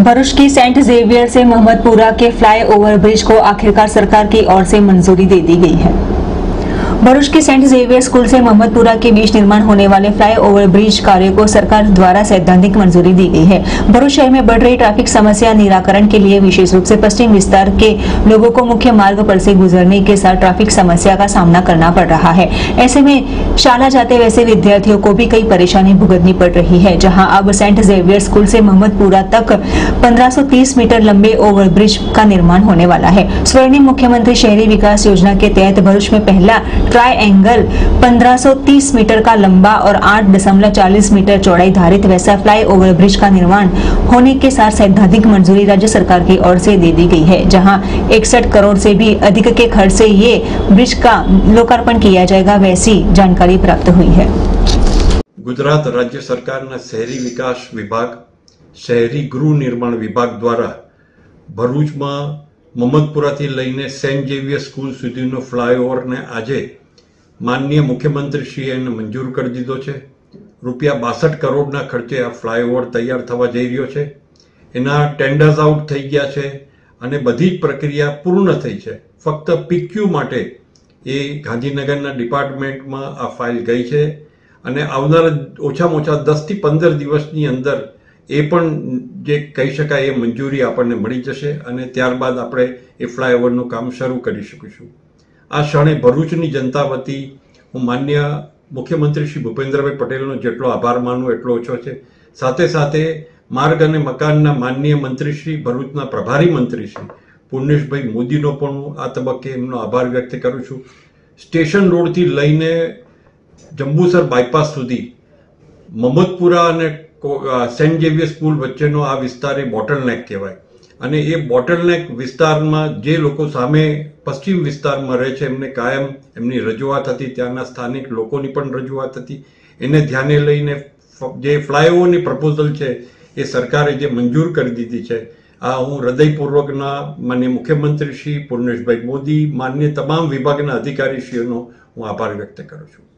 भरूच की Saint Xavier से मोहम्मदपुरा के फ्लाईओवर ब्रिज को आखिरकार सरकार की ओर से मंजूरी दे दी गई है। भरूच के सेंट जेवियर स्कूल से मोहम्मदपुरा के बीच निर्माण होने वाले फ्लाईओवर ब्रिज कार्य को सरकार द्वारा सैद्धांतिक मंजूरी दी गई है। भरूच शहर में बढ़ रही ट्रैफिक समस्या निराकरण के लिए विशेष रूप से पश्चिम विस्तार के लोगों को मुख्य मार्ग पर से गुजरने के साथ ट्रैफिक समस्या का सामना करना पड़ रहा है। ऐसे में शाला जाते वैसे विद्यार्थियों को भी कई परेशानी भुगतनी पड़ रही है, जहाँ अब सेंट जेवियर स्कूल से मोहम्मदपुरा तक 1530 मीटर लंबे ओवर ब्रिज का निर्माण होने वाला है। स्वर्णिम मुख्यमंत्री शहरी विकास योजना के तहत भरूच में पहला ट्रायंगल 1530 मीटर का लंबा और 8.40 मीटर चौड़ाई धारित वैसा फ्लाईओवर ब्रिज का निर्माण होने के साथ सैद्धांतिक मंजूरी राज्य सरकार की ओर से दे दी गई है, जहां 61 करोड़ से भी अधिक के खर्च से ये ब्रिज का लोकार्पण किया जाएगा, वैसी जानकारी प्राप्त हुई है। गुजरात राज्य सरकारना शहरी विकास विभाग शहरी गृह निर्माण विभाग द्वारा भरूचમાં મોહમ્મદપુરાથી લઈને સેન્ટ ઝેવિયર સ્કૂલ સુધીનો ફ્લાયઓવરને આજે માનનીય મુખ્યમંત્રીશ્રીએ મંજૂર કરી દીધો છે। રૂપિયા 62 કરોડના ખર્ચે આ ફ્લાયઓવર તૈયાર થવા જઈ રહ્યો છે। એના ટેન્ડર્સ આઉટ થઈ ગયા છે અને બધી જ પ્રક્રિયા પૂર્ણ થઈ છે। ફક્ત પીક્યુ માટે એ ગાંધીનગરના ડિપાર્ટમેન્ટમાં આ ફાઇલ ગઈ છે અને આવનારા ઓછામાં ઓછા 10 થી 15 દિવસની અંદર એ પણ જે કહી શકાય એ મંજૂરી આપણને મળી જશે અને ત્યારબાદ આપણે એ ફ્લાયઓવરનું કામ શરૂ કરી શકીશું। આ ક્ષણે ભરૂચની જનતા વતી હું માન્ય મુખ્યમંત્રી શ્રી ભૂપેન્દ્રભાઈ પટેલનો જેટલો આભાર માનું એટલો ઓછો છે। સાથે સાથે માર્ગ અને મકાનના માનનીય મંત્રી શ્રી ભરૂચના પ્રભારી મંત્રી શ્રી પુણ્યેશભાઈ મોદીનો પણ હું આ તબક્કે એમનો આભાર વ્યક્ત કરું છું। સ્ટેશન રોડથી લઈને જંબુસર બાયપાસ સુધી મોહમ્મદપુરા અને સેન્ટ ઝેવિયર સ્કૂલ વચ્ચેનો આ વિસ્તાર એ બોટલનેક કહેવાય અને એ બોટલનેક વિસ્તારમાં જે લોકો સામે પશ્ચિમ વિસ્તારમાં રહે છે એમને કાયમ એમની રજૂઆત હતી, ત્યાંના સ્થાનિક લોકોની પણ રજૂઆત હતી। એને ધ્યાને લઈને જે ફ્લાયઓવરની પ્રપોઝલ છે એ સરકારે જે મંજૂર કરી દીધી છે, આ હું હૃદયપૂર્વકના માનનીય મુખ્યમંત્રી શ્રી પુણ્યેશભાઈ મોદી, માન્ય તમામ વિભાગના અધિકારીશ્રીઓનો હું આભાર વ્યક્ત કરું છું।